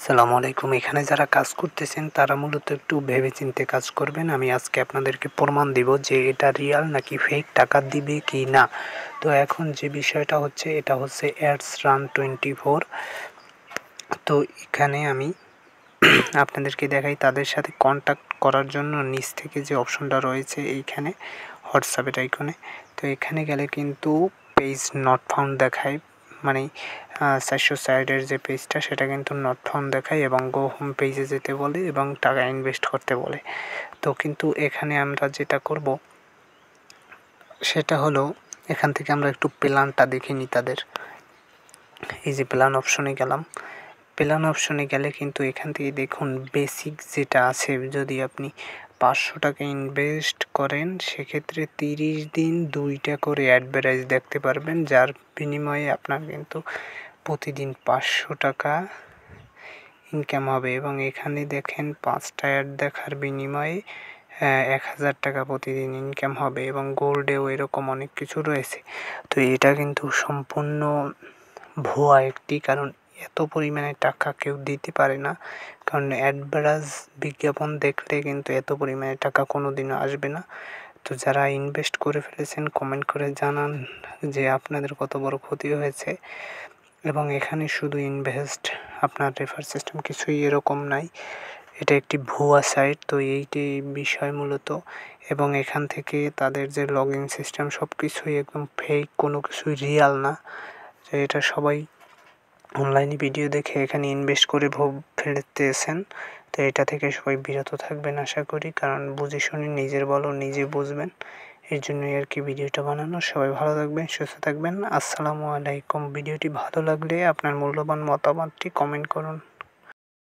আসসালামু আলাইকুম। এখানে যারা কাজ করতেছেন তারা মূলত একটু ভেবেচিন্তে কাজ করবেন। আমি আজকে আপনাদেরকে প্রমাণ দিব যে এটা রিয়াল নাকি ফেক, টাকা দিবে কি না। তো এখন যে বিষয়টা হচ্ছে এটা হচ্ছে অ্যাডস রান 24। তো এখানে আমি আপনাদেরকে দেখাই তাদের সাথে কন্ট্যাক্ট করার জন্য নিচ থেকে যে অপশনটা রয়েছে এইখানে হোয়াটসঅ্যাপের আইকনে। তো এখানে গেলে কিন্তু পেজ নট ফাউন্ড দেখায়, মানে 400 যে পেজটা সেটা কিন্তু নট ফাউন্ড দেখায় এবং গো হোম পেজে যেতে বলে এবং টাকা ইনভেস্ট করতে বলে। তো কিন্তু এখানে আমরা যেটা করব সেটা হলো এখান থেকে আমরা একটু প্ল্যানটা দেখে নিই তাদের। এই যে প্ল্যান অপশনে গেলাম। প্ল্যান অপশনে গেলে কিন্তু এখান থেকে দেখুন বেসিক যেটা আছে, যদি আপনি 500 টাকা ইনভেস্ট করেন সেক্ষেত্রে 30 দিন 2টা করে অ্যাডভার্টাইজ দেখতে পারবেন, যার বিনিময়ে আপনার কিন্তু প্রতিদিন 500 টাকা ইনকাম হবে। এবং এখানে দেখেন 5টা অ্যাড দেখার বিনিময়ে 1000 টাকা প্রতিদিন ইনকাম হবে এবং গোল্ডেও এরকম অনেক কিছু রয়েছে। তো এটা কিন্তু সম্পূর্ণ ভুয়া একটি, কারণ এত পরিমাণে টাকা কেউ দিতে পারে না, কারণ অ্যাডভার্টাইজ বিজ্ঞাপন দেখলে কিন্তু এত পরিমাণে টাকা কোনো দিনও আসবে না। তো যারা ইনভেস্ট করে ফেলেছেন কমেন্ট করে জানান যে আপনাদের কত বড় ক্ষতি হয়েছে। এবং এখানে শুধু ইনভেস্ট, আপনার রেফার সিস্টেম কিছুই এরকম নাই, এটা একটি ভুয়া সাইট। তো এইটি বিষয় মূলত, এবং এখান থেকে তাদের যে লগ ইন সিস্টেম সব কিছুই একদম ফেক, কোনো কিছুই রিয়াল না। তো এটা সবাই অনলাইনে ভিডিও দেখে এখানে ইনভেস্ট করে ফেলতেছেন। তো এটা থেকে সবাই বিরত থাকবেন আশা করি, কারণ বুঝে শুনে নিজের বলো নিজে বুঝবেন। এর জন্যই আর কি ভিডিওটা বানানো। সবাই ভালো থাকবেন, সুস্থ থাকবেন। আসসালামু আলাইকুম। ভিডিওটি ভালো লাগলে আপনার মূল্যবান মতামতটি কমেন্ট করুন।